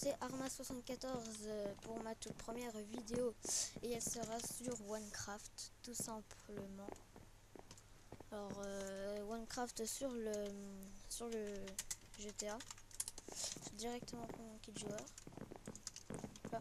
c'est Arma74 pour ma toute première vidéo et elle sera sur Minecraft tout simplement. Alors Minecraft sur le GTA, directement pour mon kit joueur. Là.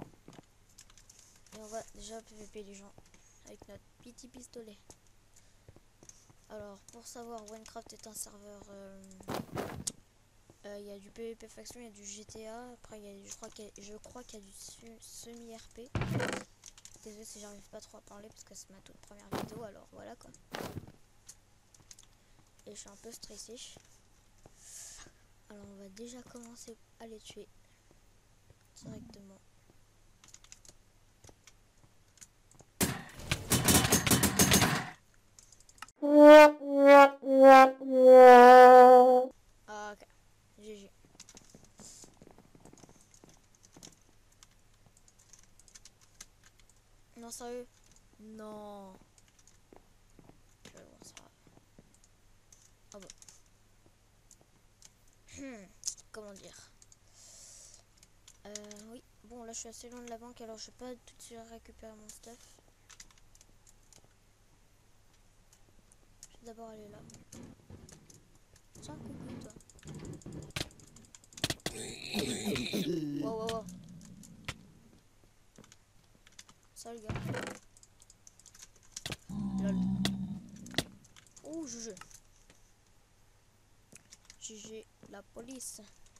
Et on va déjà PVP les gens avec notre petit pistolet. Alors pour savoir, Minecraft est un serveur. Il y a du PVP faction, il y a du GTA, après je crois qu'il y a du semi-RP. Désolé si j'arrive pas trop à parler parce que c'est ma toute première vidéo, alors voilà quoi. Et je suis un peu stressé. Alors on va déjà commencer à les tuer directement. Ah, ok, GG. Non, sérieux? Non. Je vais voir ça. Ah bon. Comment dire? Oui. Bon, là je suis assez loin de la banque, alors je vais pas tout de suite récupérer mon stuff. Je vais d'abord aller là. Tiens, coucou toi. Wow, wow, wow. Salut gars. Lol. Ouh, GG, la police.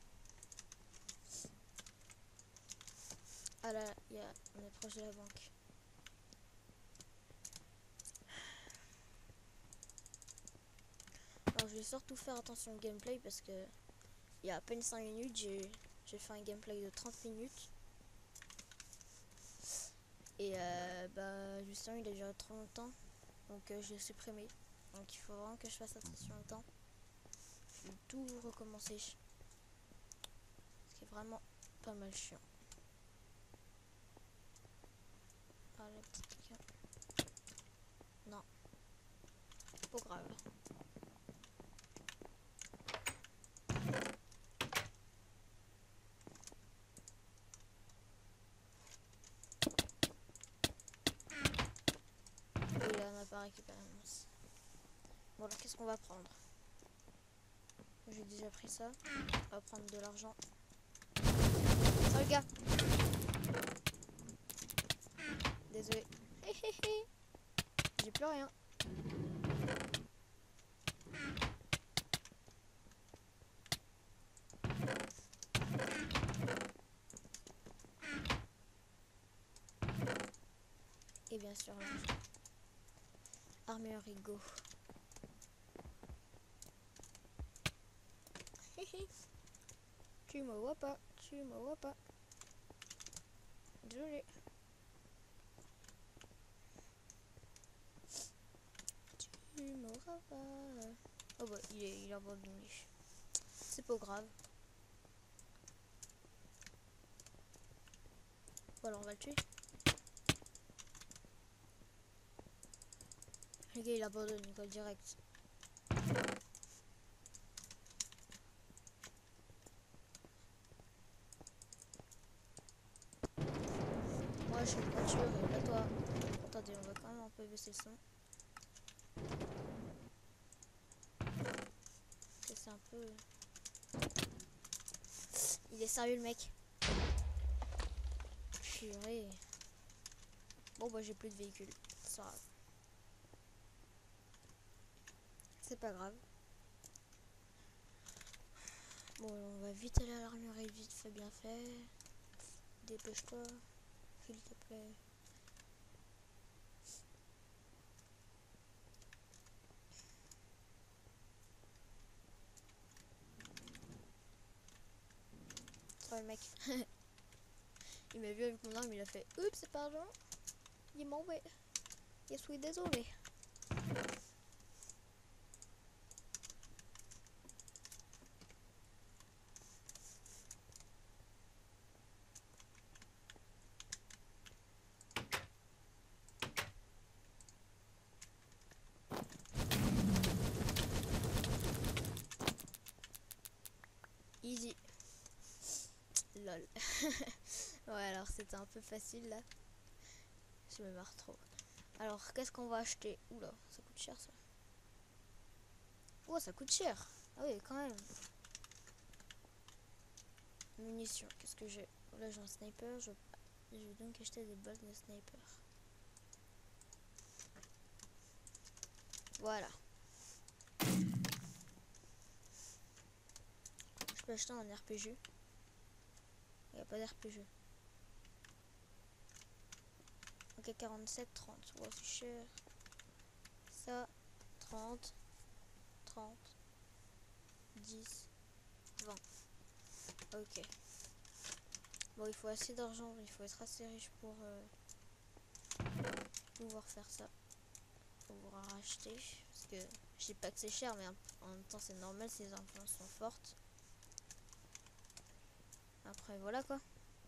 Ah là, on est proche de la banque. Alors je vais surtout faire attention au gameplay parce que il y a à peine 5 minutes, j'ai fait un gameplay de 30 minutes. Et bah justement il a duré trop longtemps, donc je l'ai supprimé. Donc il faut vraiment que je fasse attention au temps. Je vais tout recommencer. Ce qui est vraiment pas mal chiant. Ah la petite gueule. Non. Pas grave. Et là on n'a pas récupéré mon os. Bon alors qu'est-ce qu'on va prendre? J'ai déjà pris ça. On va prendre de l'argent. Salut gars. Désolé. J'ai plus rien. Et bien sûr l'argent. Armure Rigo. Tu me vois pas, tu me vois pas. Désolé. Tu m'auras pas. Oh bah il est abandonné. C'est pas grave. Voilà, on va le tuer. Le gars il abandonne, il va direct. Moi je suis une voiture et là toi. Attendez, on va quand même un peu baisser le son. C'est un peu. Il est sérieux le mec. Purée. Bon bah j'ai plus de véhicule. C'est pas grave. C'est pas grave. Bon on va vite aller à l'armurerie, vite fait bien fait. Dépêche-toi, s'il te plaît. Oh le mec. Il m'a vu avec mon arme, il a fait oups c'est pardon. Il est mauvais. Je suis désolé. Easy. Lol. Lol. Ouais, alors c'était un peu facile là. Je me marre trop. Alors, qu'est-ce qu'on va acheter? Oula, ça coûte cher ça. Oh, ça coûte cher. Ah oui, quand même. Munitions, qu'est-ce que j'ai? Là, j'ai un sniper. Je vais donc acheter des balles de sniper. Voilà. Je peux acheter un RPG. Il n'y a pas d'RPG. Ok, 47, 30. Oh, c'est cher. Ça, 30, 30, 10, 20. Ok. Bon, il faut assez d'argent. Il faut être assez riche pour pouvoir faire ça. Pouvoir racheter. Parce que je sais pas que c'est cher, mais en même temps, c'est normal. Ces influences sont fortes. Après, voilà quoi.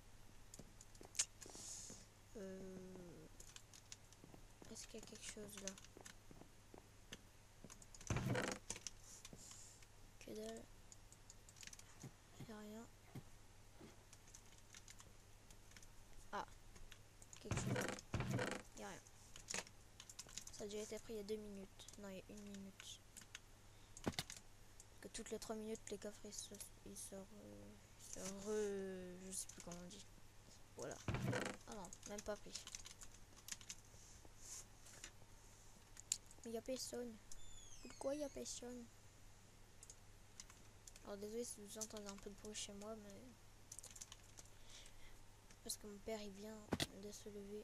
Est-ce qu'il y a quelque chose là? Que dalle. Y'a rien. Ah, quelque chose. Y'a rien. Ça a déjà été pris il y a 2 minutes. Non, il y a 1 minute. Que toutes les 3 minutes, les coffres je sais plus comment on dit. Voilà. Ah non, même pas pris. Mais il y a personne. Pourquoi il y a personne? Alors désolé si vous entendez un peu de bruit chez moi, mais parce que mon père il vient de se lever.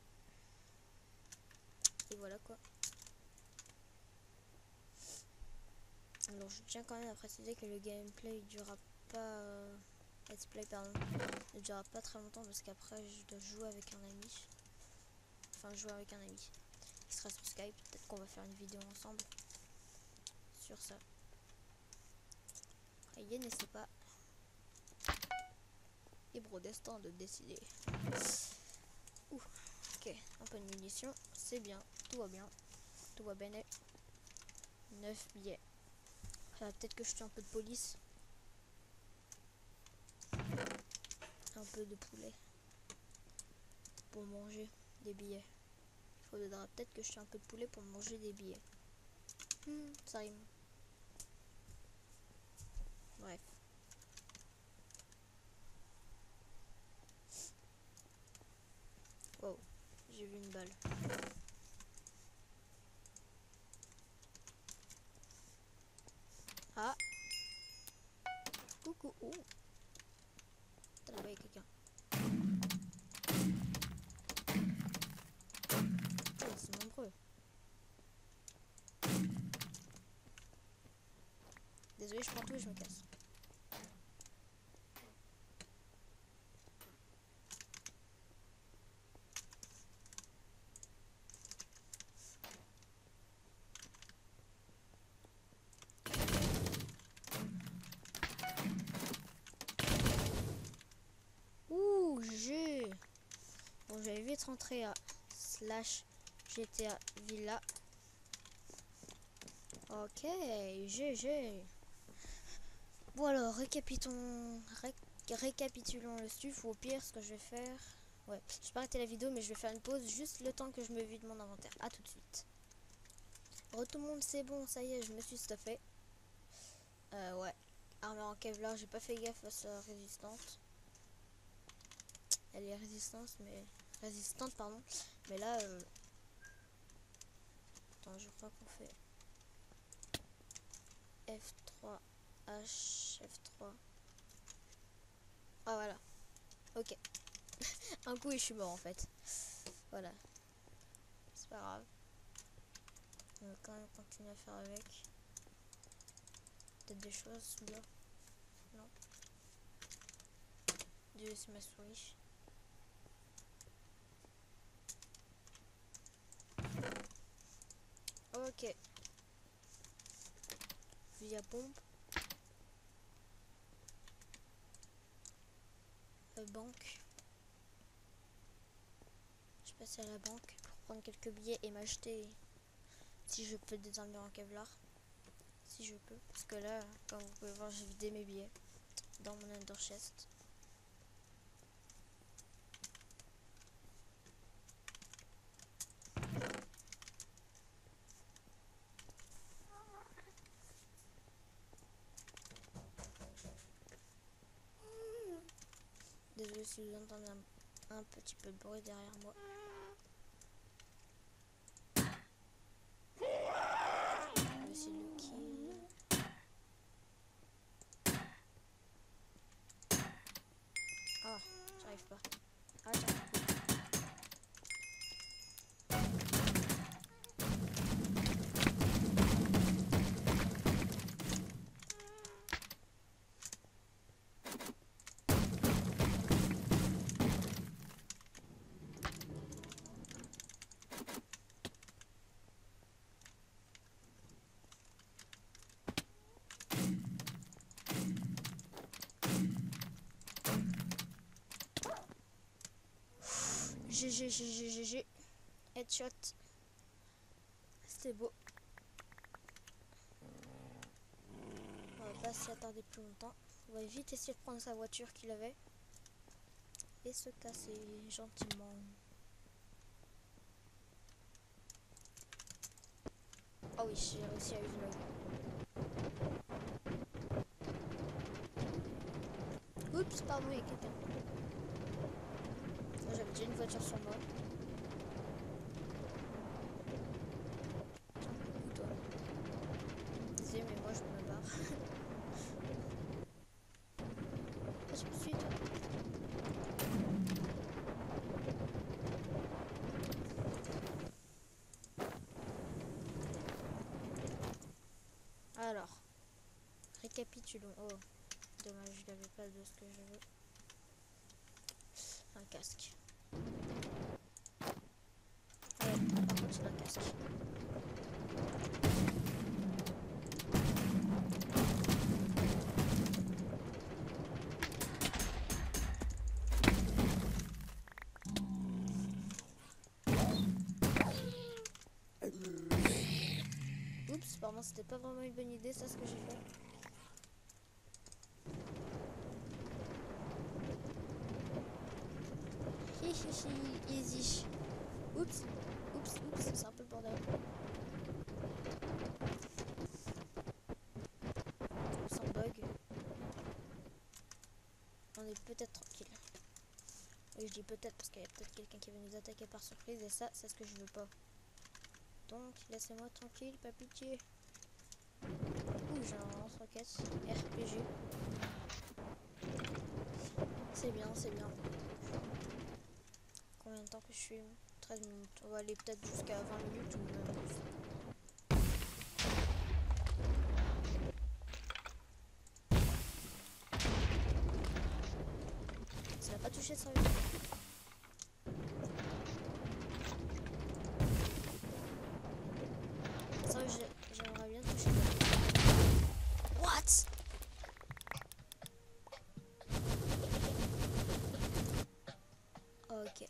Et voilà quoi. Alors je tiens quand même à préciser que le gameplay il durera pas. Let's play pardon. Il durera pas très longtemps parce qu'après je dois jouer avec un ami. Enfin jouer avec un ami. Qui sera sur Skype. Peut-être qu'on va faire une vidéo ensemble. Sur ça. Après Yen ne sait pas. Libre au destin de décider. Ouh. Ok, un peu de munitions. C'est bien. Tout va bien. Tout va bien. 9 billets. Peut-être que je tue un peu de police. Un peu de poulet. Pour manger des billets. Il faudra peut-être que je tue un peu de poulet pour manger des billets. Ça rime. Bref. Wow. J'ai vu une balle. Ah. Coucou. Oh. Putain, là-bas, il y a quelqu'un. Oh, ils sont nombreux. Désolé, je prends tout et je me casse. Ouh, j'ai. Bon, j'avais vite rentré à slash GTA Villa. Ok, GG. Bon alors, récapitulons le stuff, ou au pire, ce que je vais faire... Ouais, je vais pas arrêter la vidéo, mais je vais faire une pause, juste le temps que je me vide mon inventaire. A tout de suite. Bon, tout le monde, c'est bon, ça y est, je me suis stuffé. Ouais. Armure en Kevlar, j'ai pas fait gaffe à sa résistante. Elle est résistante, pardon. Mais là, attends, je crois qu'on fait F3, H, F3. Ah voilà. Ok. Un coup et je suis mort en fait. Voilà. C'est pas grave. On va quand même continuer à faire avec. Peut-être des choses là. Non. Dieu, c'est ma souris. Ok. Fusil à pompe. Banque. Je passe à la banque pour prendre quelques billets et m'acheter, si je peux, des armures en Kevlar. Si je peux. Parce que là, comme vous pouvez voir, j'ai vidé mes billets dans mon under chest. désolé si vous entendez un petit peu de bruit derrière moi. Je vais essayer de le kill. Ah, j'arrive pas. Ah, j'arrive pas. GG. Headshot. C'était beau. On va pas s'y attarder plus longtemps. On va vite essayer de prendre sa voiture qu'il avait. Et se casser gentiment. Ah oui, j'ai réussi à vivre là. Oups, pardon, il y a quelqu'un. J'avais déjà une voiture sur moi. Ou toi. Désolé, mais moi je me barre. Ah, je me suis toi. Alors, récapitulons. Oh, dommage, je n'avais pas de ce que je veux. Un casque. Ah ouais, par contre c'est un casque. Oups, pardon, c'était pas vraiment une bonne idée ça ce que j'ai fait. Easy. Oups, c'est un peu le bordel. Sans bug. On est peut-être tranquille. Oui, je dis peut-être parce qu'il y a peut-être quelqu'un qui va nous attaquer par surprise et ça, c'est ce que je veux pas. Donc, laissez-moi tranquille, pas pitié. Ouh, j'ai un lance-roquette. RPG. C'est bien. Combien de temps que je suis? 13 minutes. On va aller peut-être jusqu'à 20 minutes ou même plus. Ça n'a pas touché ça. Ça, j'aimerais bien toucher. What? Ok.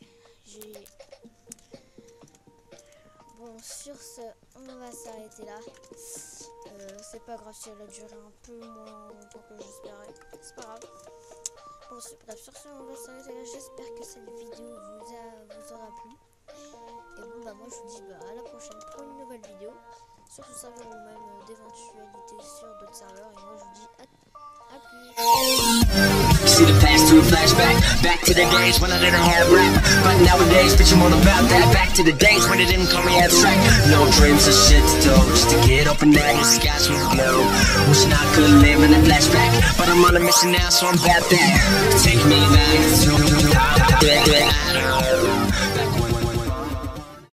Bon, sur ce, on va s'arrêter là. C'est pas grave si elle a duré un peu moins longtemps que j'espérais. C'est pas grave. Bon, bref, sur ce, on va s'arrêter là. J'espère que cette vidéo vous aura plu. Et bon, bah moi je vous dis à la prochaine pour une nouvelle vidéo. Sur ce serveur ou même d'éventualité sur d'autres serveurs. Et moi je vous dis à plus. See the past to a flashback, back to the days when I didn't have rap. But nowadays, bitch, I'm all about that. Back to the days when they didn't call me abstract. No dreams or shit to do, just to get up and down the skies with blue. Wishing I could live in a flashback, but I'm on a mission now, so I'm about that. Take me back to